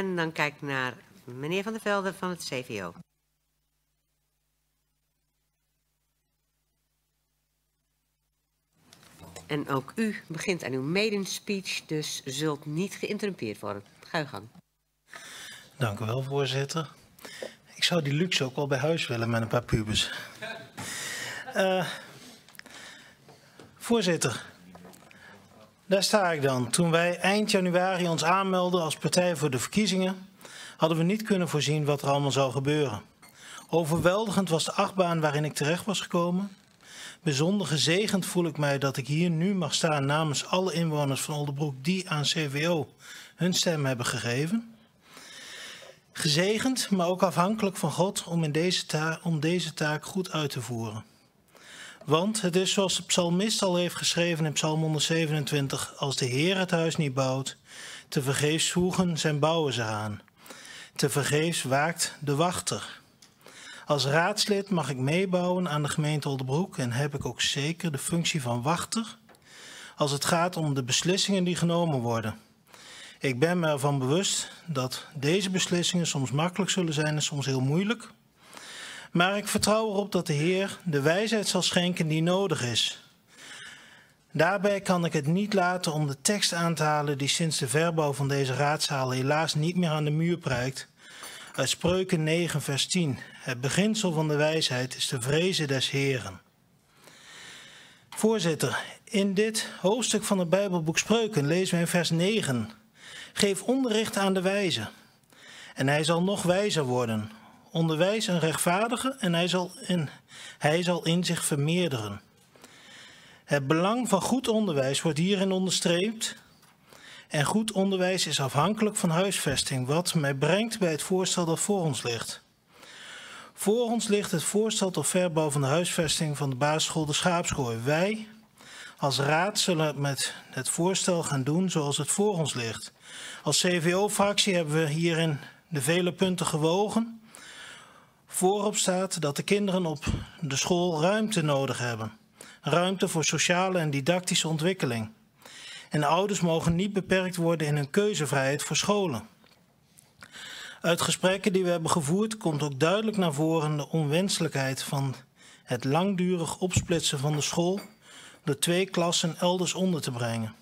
En dan kijk ik naar meneer Van der Velde van het CVO. En ook u begint aan uw maiden speech, dus zult niet geïnterrumpeerd worden. Ga uw gang. Dank u wel, voorzitter. Ik zou die luxe ook wel bij huis willen met een paar pubers. Voorzitter, daar sta ik dan. Toen wij eind januari ons aanmelden als partij voor de verkiezingen, hadden we niet kunnen voorzien wat er allemaal zou gebeuren. Overweldigend was de achtbaan waarin ik terecht was gekomen. Bijzonder gezegend voel ik mij dat ik hier nu mag staan namens alle inwoners van Oldebroek die aan CVO hun stem hebben gegeven. Gezegend, maar ook afhankelijk van God om deze taak goed uit te voeren. Want het is zoals de psalmist al heeft geschreven in Psalm 127, als de Heer het huis niet bouwt, tevergeefs voegen zijn bouwers eraan. Tevergeefs waakt de wachter. Als raadslid mag ik meebouwen aan de gemeente Oldebroek en heb ik ook zeker de functie van wachter als het gaat om de beslissingen die genomen worden. Ik ben me ervan bewust dat deze beslissingen soms makkelijk zullen zijn en soms heel moeilijk. Maar ik vertrouw erop dat de Heer de wijsheid zal schenken die nodig is. Daarbij kan ik het niet laten om de tekst aan te halen die sinds de verbouw van deze raadzaal helaas niet meer aan de muur prijkt. Uit Spreuken 9 vers 10. Het beginsel van de wijsheid is de vrezen des Heeren. Voorzitter, in dit hoofdstuk van het Bijbelboek Spreuken lezen we in vers 9. Geef onderricht aan de wijze en hij zal nog wijzer worden. Onderwijs een rechtvaardige en hij zal in zich vermeerderen. Het belang van goed onderwijs wordt hierin onderstreept. En goed onderwijs is afhankelijk van huisvesting, wat mij brengt bij het voorstel dat voor ons ligt. Voor ons ligt het voorstel tot verbouw van de huisvesting van de basisschool De Schaapskooi. Wij als raad zullen met het voorstel gaan doen zoals het voor ons ligt. Als CVO-fractie hebben we hierin de vele punten gewogen. Voorop staat dat de kinderen op de school ruimte nodig hebben. Ruimte voor sociale en didactische ontwikkeling. En ouders mogen niet beperkt worden in hun keuzevrijheid voor scholen. Uit gesprekken die we hebben gevoerd komt ook duidelijk naar voren de onwenselijkheid van het langdurig opsplitsen van de school door 2 klassen elders onder te brengen.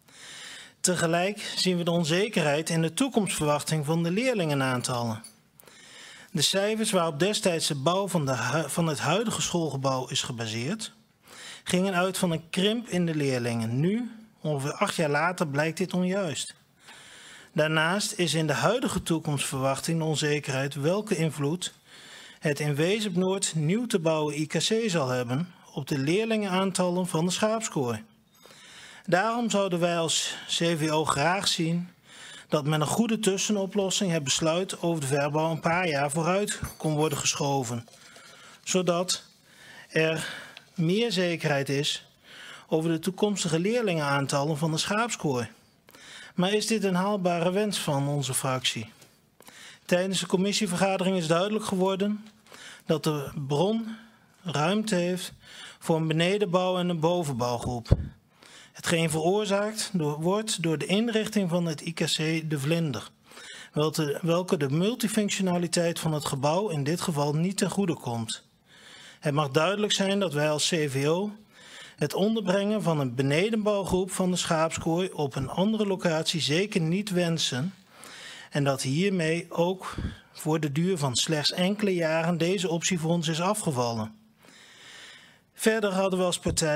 Tegelijk zien we de onzekerheid in de toekomstverwachting van de leerlingenaantallen. De cijfers waarop destijds de bouw van het huidige schoolgebouw is gebaseerd, gingen uit van een krimp in de leerlingen. Nu, ongeveer 8 jaar later, blijkt dit onjuist. Daarnaast is in de huidige toekomstverwachting de onzekerheid welke invloed het in Wezep-Noord nieuw te bouwen IKC zal hebben op de leerlingenaantallen van de Schaapskooi. Daarom zouden wij als CVO graag zien dat met een goede tussenoplossing het besluit over de verbouw een paar jaar vooruit kon worden geschoven, zodat er meer zekerheid is over de toekomstige leerlingenaantallen van de Schaapskooi. Maar is dit een haalbare wens van onze fractie? Tijdens de commissievergadering is duidelijk geworden dat de bron ruimte heeft voor een benedenbouw en een bovenbouwgroep. Hetgeen veroorzaakt wordt door de inrichting van het IKC De Vlinder, welke de multifunctionaliteit van het gebouw in dit geval niet ten goede komt. Het mag duidelijk zijn dat wij als CVO het onderbrengen van een benedenbouwgroep van de Schaapskooi op een andere locatie zeker niet wensen en dat hiermee ook voor de duur van slechts enkele jaren deze optie voor ons is afgevallen. Verder hadden we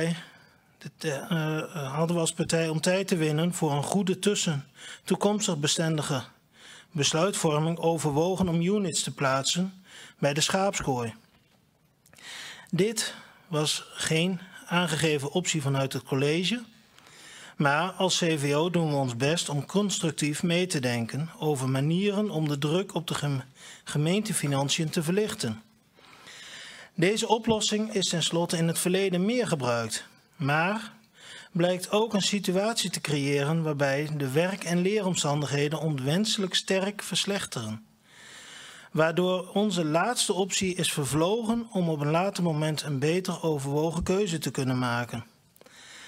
als partij om tijd te winnen voor een goede toekomstig bestendige besluitvorming overwogen om units te plaatsen bij de Schaapskooi. Dit was geen aangegeven optie vanuit het college, maar als CVO doen we ons best om constructief mee te denken over manieren om de druk op de gemeentefinanciën te verlichten. Deze oplossing is tenslotte in het verleden meer gebruikt, maar blijkt ook een situatie te creëren waarbij de werk- en leeromstandigheden onwenselijk sterk verslechteren. Waardoor onze laatste optie is vervlogen om op een later moment een beter overwogen keuze te kunnen maken.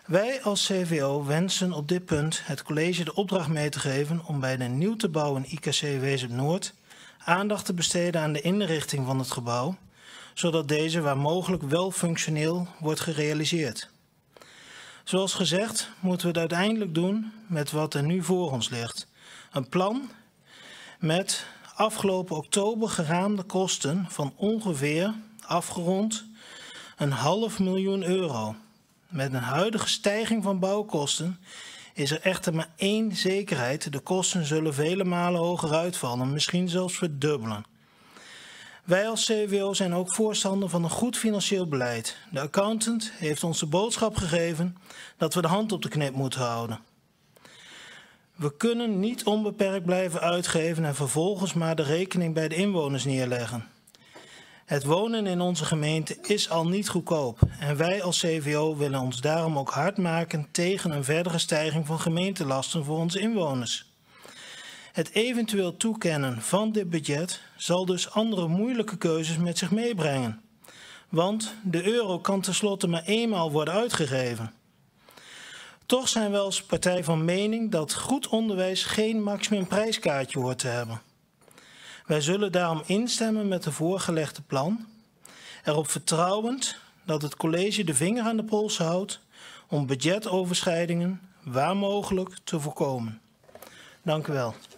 Wij als CVO wensen op dit punt het college de opdracht mee te geven om bij de nieuw te bouwen IKC Wezep Noord aandacht te besteden aan de inrichting van het gebouw, zodat deze waar mogelijk wel functioneel wordt gerealiseerd. Zoals gezegd moeten we het uiteindelijk doen met wat er nu voor ons ligt. Een plan met afgelopen oktober geraamde kosten van ongeveer, afgerond, €500.000. Met een huidige stijging van bouwkosten is er echter maar één zekerheid: de kosten zullen vele malen hoger uitvallen, misschien zelfs verdubbelen. Wij als CVO zijn ook voorstander van een goed financieel beleid. De accountant heeft ons de boodschap gegeven dat we de hand op de knip moeten houden. We kunnen niet onbeperkt blijven uitgeven en vervolgens maar de rekening bij de inwoners neerleggen. Het wonen in onze gemeente is al niet goedkoop en wij als CVO willen ons daarom ook hard maken tegen een verdere stijging van gemeentelasten voor onze inwoners. Het eventueel toekennen van dit budget zal dus andere moeilijke keuzes met zich meebrengen. Want de euro kan tenslotte maar eenmaal worden uitgegeven. Toch zijn we als partij van mening dat goed onderwijs geen maximumprijskaartje hoort te hebben. Wij zullen daarom instemmen met de voorgelegde plan, erop vertrouwend dat het college de vinger aan de pols houdt om budgetoverschrijdingen waar mogelijk te voorkomen. Dank u wel.